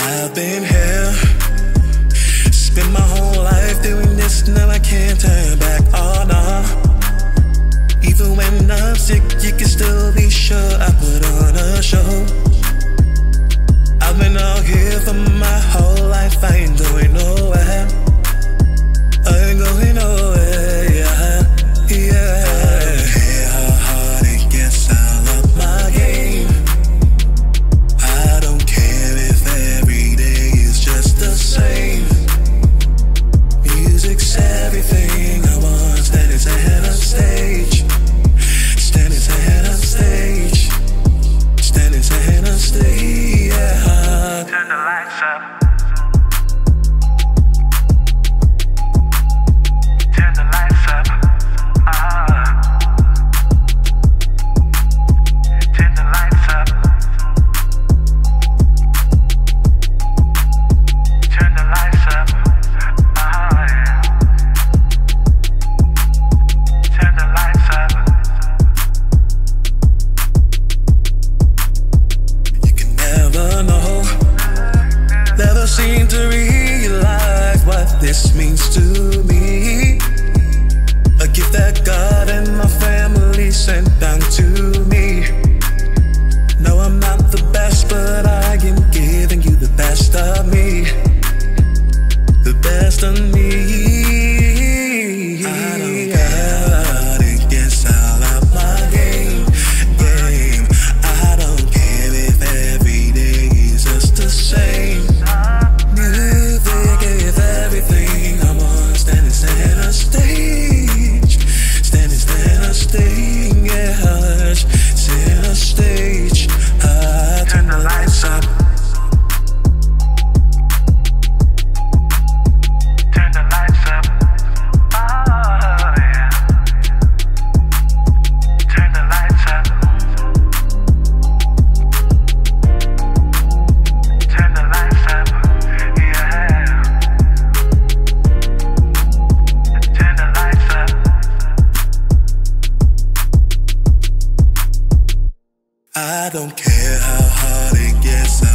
I've been here, spent my whole life doing this, now I can't turn back, oh no. Even when I'm sick, you can still be sure I put on a show. I've been out here for my whole life, I ain't going nowhere. I ain't going nowhere, yeah, yeah. I don't care how hard it gets, I'll up my game. I don't care if every day is just the same. Music's everything I want, standing center stage. Standing center stage. Standing center stage, yeah. Turn the lights up. Seem to realize what this means to me. A gift that God and my family sent down to me. No, I'm not the best, but I am giving you the best of me. The best of me. I don't care how it gets, I'll up my game. I don't care if every day is just the same. I don't care how hard it gets.